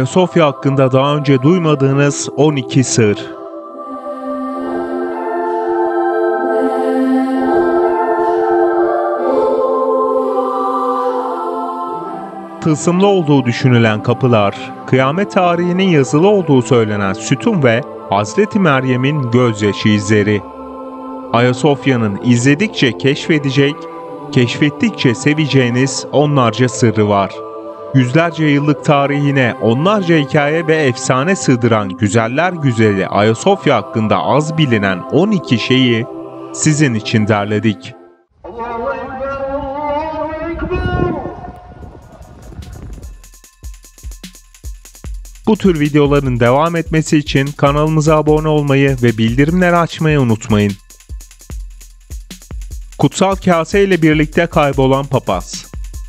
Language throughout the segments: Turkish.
Ayasofya hakkında daha önce duymadığınız 12 sır. Tılsımlı olduğu düşünülen kapılar, kıyamet tarihinin yazılı olduğu söylenen sütun ve Hazreti Meryem'in gözyaşı izleri. Ayasofya'nın izledikçe keşfedecek, keşfettikçe seveceğiniz onlarca sırrı var. Yüzlerce yıllık tarihine onlarca hikaye ve efsane sığdıran güzeller güzeli Ayasofya hakkında az bilinen 12 şeyi sizin için derledik. Bu tür videoların devam etmesi için kanalımıza abone olmayı ve bildirimleri açmayı unutmayın. Kutsal kase ile birlikte kaybolan papaz.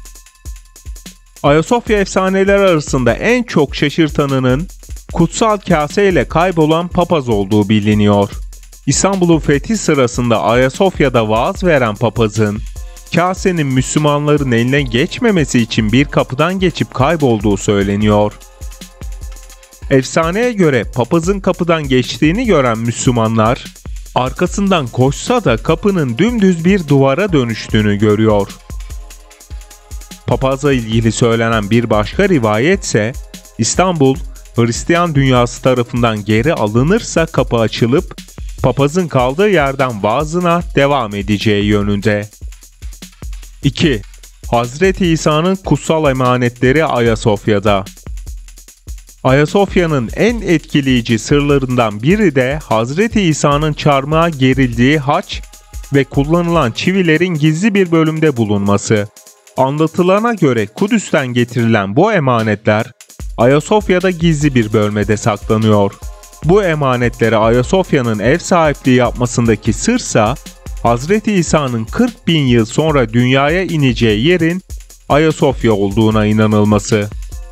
Ayasofya efsaneleri arasında en çok şaşırtanının kutsal kase ile kaybolan papaz olduğu biliniyor. İstanbul'un fethi sırasında Ayasofya'da vaaz veren papazın, kasenin Müslümanların eline geçmemesi için bir kapıdan geçip kaybolduğu söyleniyor. Efsaneye göre papazın kapıdan geçtiğini gören Müslümanlar, arkasından koşsa da kapının dümdüz bir duvara dönüştüğünü görüyor. Papazla ilgili söylenen bir başka rivayetse, İstanbul, Hristiyan dünyası tarafından geri alınırsa kapı açılıp, papazın kaldığı yerden vaazına devam edeceği yönünde. 2. Hazreti İsa'nın kutsal emanetleri Ayasofya'da. Ayasofya'nın en etkileyici sırlarından biri de Hazreti İsa'nın çarmıha gerildiği haç ve kullanılan çivilerin gizli bir bölümde bulunması. Anlatılana göre Kudüs'ten getirilen bu emanetler Ayasofya'da gizli bir bölmede saklanıyor. Bu emanetlere Ayasofya'nın ev sahipliği yapmasındaki sırsa Hazreti İsa'nın 40 bin yıl sonra dünyaya ineceği yerin Ayasofya olduğuna inanılması.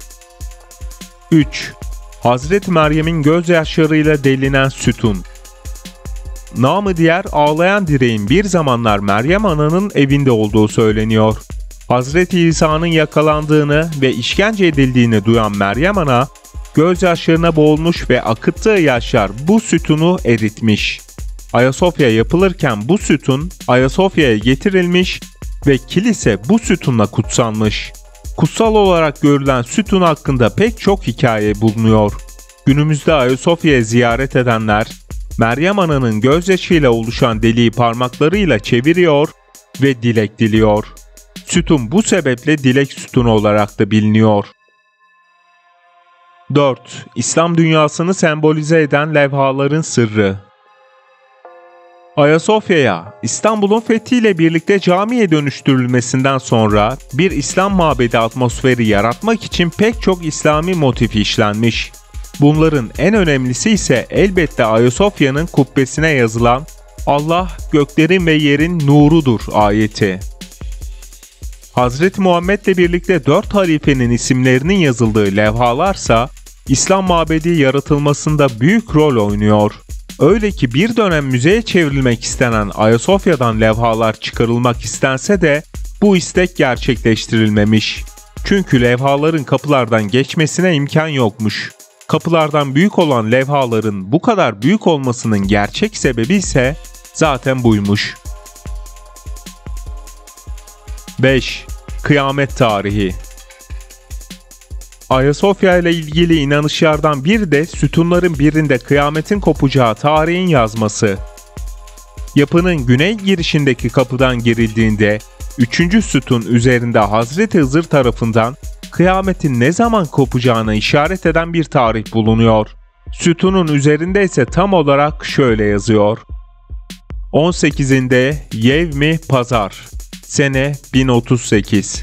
3. Hazreti Meryem'in gözyaşlarıyla delinen sütun. Namı diğer ağlayan direğin bir zamanlar Meryem Ana'nın evinde olduğu söyleniyor. Hazreti İsa'nın yakalandığını ve işkence edildiğini duyan Meryem Ana, gözyaşlarına boğulmuş ve akıttığı yaşlar bu sütunu eritmiş. Ayasofya yapılırken bu sütun Ayasofya'ya getirilmiş ve kilise bu sütunla kutsanmış. Kutsal olarak görülen sütun hakkında pek çok hikaye bulunuyor. Günümüzde Ayasofya'ya ziyaret edenler, Meryem Ana'nın gözyaşıyla oluşan deliği parmaklarıyla çeviriyor ve dilek diliyor. Sütun bu sebeple dilek sütunu olarak da biliniyor. 4. İslam dünyasını sembolize eden levhaların sırrı. Ayasofya'ya İstanbul'un fethiyle birlikte camiye dönüştürülmesinden sonra bir İslam mabedi atmosferi yaratmak için pek çok İslami motif işlenmiş. Bunların en önemlisi ise elbette Ayasofya'nın kubbesine yazılan "Allah göklerin ve yerin nurudur" ayeti. Hazreti Muhammed'le birlikte 4 halifenin isimlerinin yazıldığı levhalarsa İslam mabedi yaratılmasında büyük rol oynuyor. Öyle ki bir dönem müzeye çevrilmek istenen Ayasofya'dan levhalar çıkarılmak istense de bu istek gerçekleştirilmemiş. Çünkü levhaların kapılardan geçmesine imkan yokmuş. Kapılardan büyük olan levhaların bu kadar büyük olmasının gerçek sebebi ise zaten buymuş. 5. Kıyamet tarihi. Ayasofya ile ilgili inanışlardan biri de sütunların birinde kıyametin kopacağı tarihin yazması. Yapının güney girişindeki kapıdan girildiğinde 3. sütun üzerinde Hazreti Hızır tarafından kıyametin ne zaman kopacağına işaret eden bir tarih bulunuyor. Sütunun üzerinde ise tam olarak şöyle yazıyor: 18'inde Yevmi Pazar, sene 1038.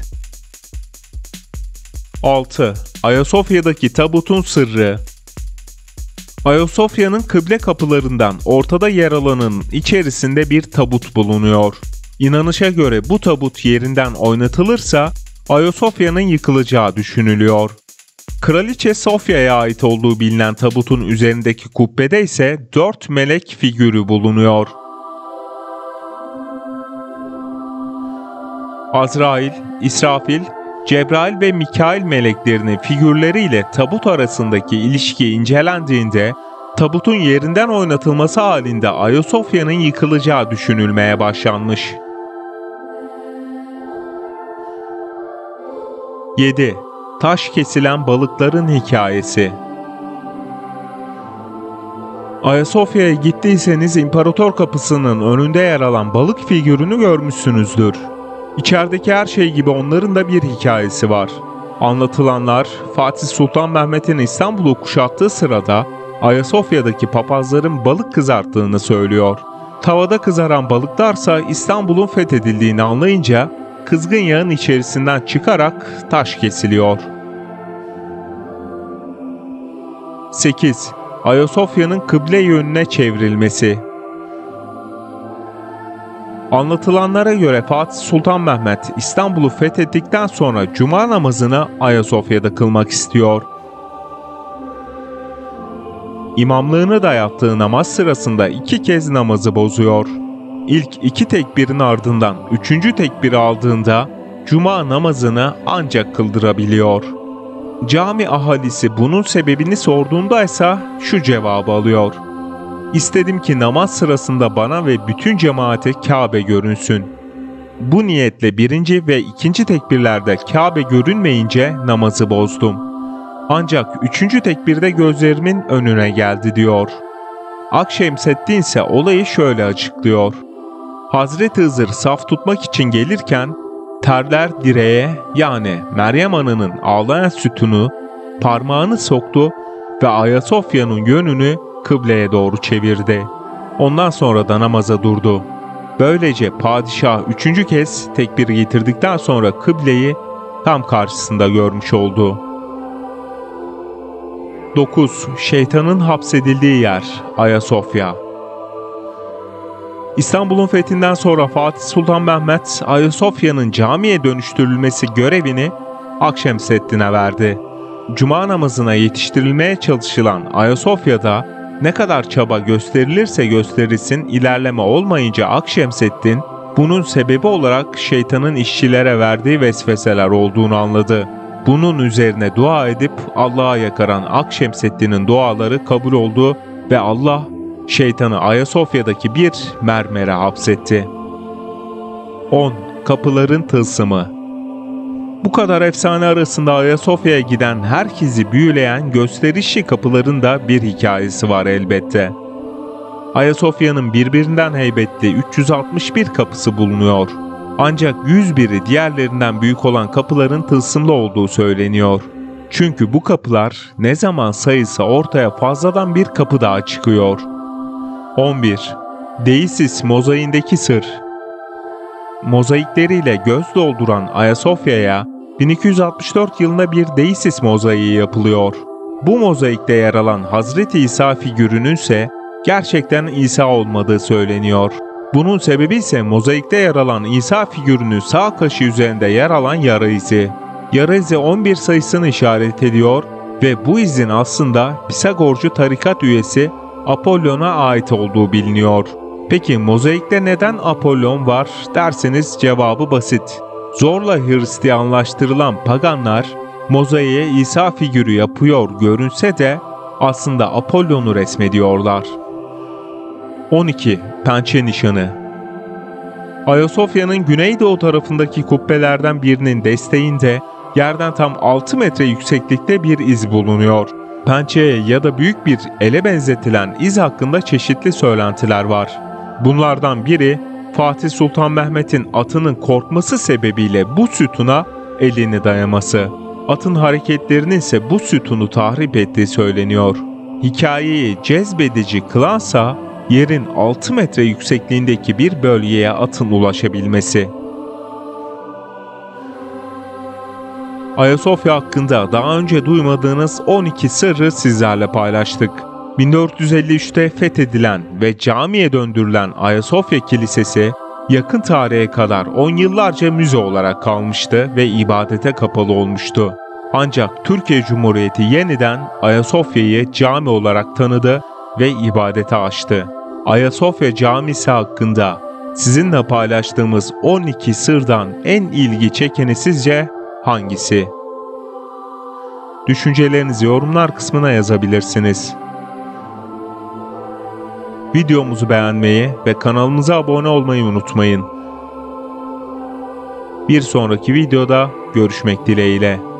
6. Ayasofya'daki tabutun sırrı. Ayasofya'nın kıble kapılarından ortada yer alanın içerisinde bir tabut bulunuyor. İnanışa göre bu tabut yerinden oynatılırsa Ayasofya'nın yıkılacağı düşünülüyor. Kraliçe Sofya'ya ait olduğu bilinen tabutun üzerindeki kubbede ise 4 melek figürü bulunuyor. Azrail, İsrafil, Cebrail ve Mikail meleklerinin figürleriyle tabut arasındaki ilişki incelendiğinde, tabutun yerinden oynatılması halinde Ayasofya'nın yıkılacağı düşünülmeye başlanmış. 7. Taş kesilen balıkların hikayesi. Ayasofya'ya gittiyseniz İmparator Kapısı'nın önünde yer alan balık figürünü görmüşsünüzdür. İçerideki her şey gibi onların da bir hikayesi var. Anlatılanlar, Fatih Sultan Mehmet'in İstanbul'u kuşattığı sırada Ayasofya'daki papazların balık kızarttığını söylüyor. Tavada kızaran balıklarsa İstanbul'un fethedildiğini anlayınca kızgın yağın içerisinden çıkarak taş kesiliyor. 8. Ayasofya'nın kıble yönüne çevrilmesi. Anlatılanlara göre Fatih Sultan Mehmet İstanbul'u fethettikten sonra cuma namazını Ayasofya'da kılmak istiyor. İmamlığını da yaptığı namaz sırasında 2 kez namazı bozuyor. İlk 2 tekbirin ardından 3. tekbiri aldığında cuma namazını ancak kıldırabiliyor. Cami ahalisi bunun sebebini sorduğunda ise şu cevabı alıyor: İstedim ki namaz sırasında bana ve bütün cemaate Kabe görünsün. Bu niyetle 1. ve 2. tekbirlerde Kabe görünmeyince namazı bozdum. Ancak 3. tekbirde gözlerimin önüne geldi diyor. Akşemseddin ise olayı şöyle açıklıyor: Hazreti Hızır saf tutmak için gelirken terler direğe, yani Meryem Ana'nın ağlayan sütunu, parmağını soktu ve Ayasofya'nın yönünü kıbleye doğru çevirdi. Ondan sonra da namaza durdu. Böylece padişah 3. kez tekbir getirdikten sonra kıbleyi tam karşısında görmüş oldu. 9. Şeytanın hapsedildiği yer Ayasofya. İstanbul'un fethinden sonra Fatih Sultan Mehmet, Ayasofya'nın camiye dönüştürülmesi görevini Akşemseddin'e verdi. Cuma namazına yetiştirilmeye çalışılan Ayasofya'da ne kadar çaba gösterilirse gösterilsin ilerleme olmayınca Akşemseddin, bunun sebebi olarak şeytanın işçilere verdiği vesveseler olduğunu anladı. Bunun üzerine dua edip Allah'a yakaran Akşemseddin'in duaları kabul oldu ve Allah şeytanı Ayasofya'daki bir mermere hapsetti. 10. Kapıların tılsımı. Bu kadar efsane arasında Ayasofya'ya giden herkesi büyüleyen gösterişli kapıların da bir hikayesi var elbette. Ayasofya'nın birbirinden heybetli 361 kapısı bulunuyor. Ancak 101'i diğerlerinden büyük olan kapıların tılsımlı olduğu söyleniyor. Çünkü bu kapılar ne zaman sayılsa ortaya fazladan bir kapı daha çıkıyor. 11. Deisis mozaiğindeki sır. Mozaikleriyle göz dolduran Ayasofya'ya 1264 yılında bir Deisis mozaiği yapılıyor. Bu mozaikte yer alan Hazreti İsa figürünün ise gerçekten İsa olmadığı söyleniyor. Bunun sebebi ise mozaikte yer alan İsa figürünün sağ kaşı üzerinde yer alan yara izi. Yara izi 11 sayısını işaret ediyor ve bu izin aslında Pisagorcu tarikat üyesi Apollon'a ait olduğu biliniyor. Peki mozaikte neden Apollon var derseniz cevabı basit. Zorla Hristiyanlaştırılan paganlar mozaiğe İsa figürü yapıyor görünse de aslında Apollon'u resmediyorlar. 12. Pençe nişanı. Ayasofya'nın güneydoğu tarafındaki kubbelerden birinin desteğinde yerden tam 6 metre yükseklikte bir iz bulunuyor. Pençeye ya da büyük bir ele benzetilen iz hakkında çeşitli söylentiler var. Bunlardan biri Fatih Sultan Mehmet'in atının korkması sebebiyle bu sütuna elini dayaması. Atın hareketlerinin ise bu sütunu tahrip ettiği söyleniyor. Hikayeyi cezbedici kılansa yerin 6 metre yüksekliğindeki bir bölgeye atın ulaşabilmesi. Ayasofya hakkında daha önce duymadığınız 12 sırrı sizlerle paylaştık. 1453'te fethedilen ve camiye döndürülen Ayasofya Kilisesi, yakın tarihe kadar 10 yıllarca müze olarak kalmıştı ve ibadete kapalı olmuştu. Ancak Türkiye Cumhuriyeti yeniden Ayasofya'yı cami olarak tanıdı ve ibadete açtı. Ayasofya Camisi hakkında sizinle paylaştığımız 12 sırdan en ilgi çekeni sizce hangisi? Düşüncelerinizi yorumlar kısmına yazabilirsiniz. Videomuzu beğenmeyi ve kanalımıza abone olmayı unutmayın. Bir sonraki videoda görüşmek dileğiyle.